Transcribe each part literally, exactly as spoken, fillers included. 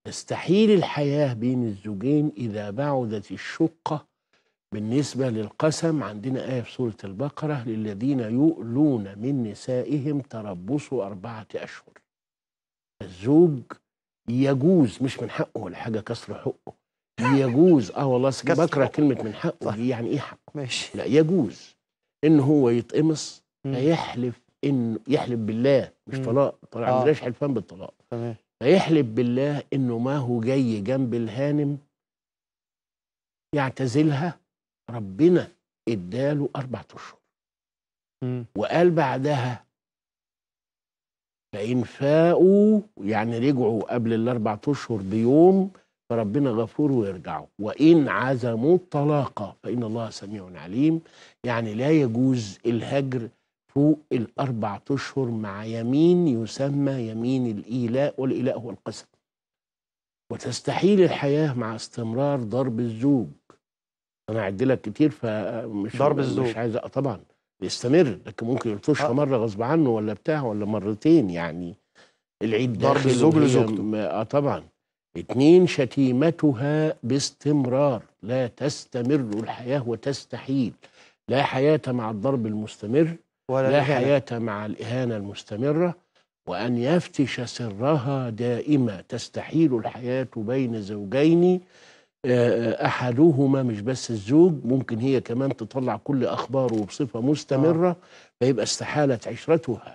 تستحيل الحياة بين الزوجين إذا بعدت الشقة. بالنسبة للقسم عندنا آية في سورة البقرة: للذين يؤلون من نسائهم تربص أربعة أشهر. الزوج يجوز، مش من حقه ولا حاجة كسر حقه، يجوز اه والله بكره كلمة من حقه دي، يعني ايه حقه؟ ماشي. لا، يجوز ان هو يتقمص فيحلف، انه يحلف بالله، مش مم. طلاق، طلاق آه. عندناش حلفان بالطلاق. تمام. فيحلف بالله انه ما هو جاي جنب الهانم يعتزلها، ربنا اداله أربعة أشهر. مم. وقال بعدها فإن فاقوا، يعني رجعوا قبل الأربع أشهر بيوم، فربنا غفور ويرجعوا. وإن عزموا الطلاق فإن الله سميع عليم. يعني لا يجوز الهجر فوق الأربع أشهر مع يمين يسمى يمين الإيلاء، والإيلاء هو القسم. وتستحيل الحياة مع استمرار ضرب الزوج. أنا أعد لك كتير، فمش ضرب الزوج مش عايز طبعا يستمر، لكن ممكن يلطشها آه. مرة غصب عنه ولا بتاع، ولا مرتين يعني. العيد ضرب داخل الزوج وهي لزوجته. اه طبعا. اتنين، شتيمتها باستمرار، لا تستمر الحياة وتستحيل. لا حياة مع الضرب المستمر، ولا لا الإهانة. حياة مع الإهانة المستمرة. وأن يفتش سرها دائما، تستحيل الحياة بين زوجين أحدهما، مش بس الزوج، ممكن هي كمان تطلع كل أخباره بصفة مستمرة، آه. فيبقى استحالت عشرتها.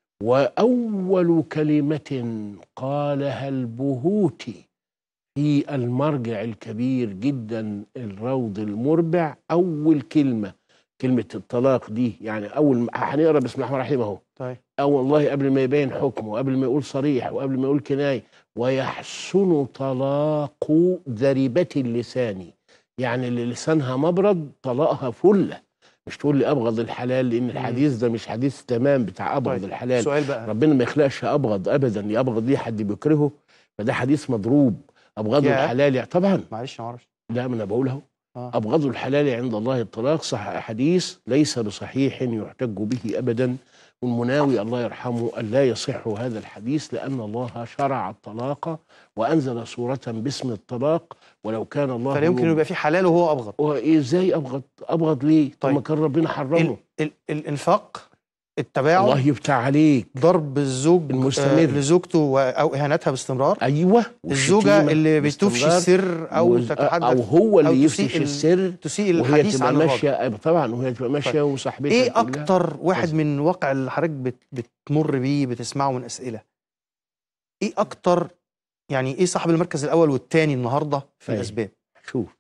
وأول كلمة قالها البهوتي في المرجع الكبير جدا الروض المربع، أول كلمة كلمة الطلاق دي، يعني أول هنقرا بسم الله الرحمن الرحيم أهو. طيب. أو والله قبل ما يبين حكمه، وقبل ما يقول صريح، وقبل ما يقول كناية: ويحسن طلاق ذريبة اللسان. يعني اللي لسانها مبرد طلاقها فله. مش تقول لي ابغض الحلال، لان الحديث ده مش حديث تمام بتاع ابغض طيب. الحلال. سؤال بقى. ربنا ما يخلقش ابغض ابدا، يابغض دي حد بيكرهه، فده حديث مضروب. ابغضوا الحلال يعني طبعا. معلش ما اعرفش. لا، ما انا بقول اهو. آه. ابغضوا الحلال عند الله الطلاق. صح، حديث ليس بصحيح يحتج به ابدا. والمناوي الله يرحمه قال لا يصح هذا الحديث، لأن الله شرع الطلاق وأنزل سورة باسم الطلاق. ولو كان الله فلا يمكن يبقى في حلال وهو أبغض. وإزاي أبغض؟ أبغض ليه؟ طب ما كان ربنا حرمه. ال ال الإنفاق، التباعد، الله يفتح عليك، ضرب الزوج المستمر آه لزوجته أو إهانتها باستمرار. أيوه. الزوجة اللي بتفشي السر أو تتحدث، أو هو اللي أو يفشي السر، تسيء الحديث عن الراجل طبعا، وهي تبقى ماشية وصاحبتها. إيه أكتر واحد من واقع اللي حضرتك بتمر بيه بتسمعه من أسئلة، إيه أكتر يعني إيه صاحب المركز الأول والثاني النهارده في الأسباب؟ شوف،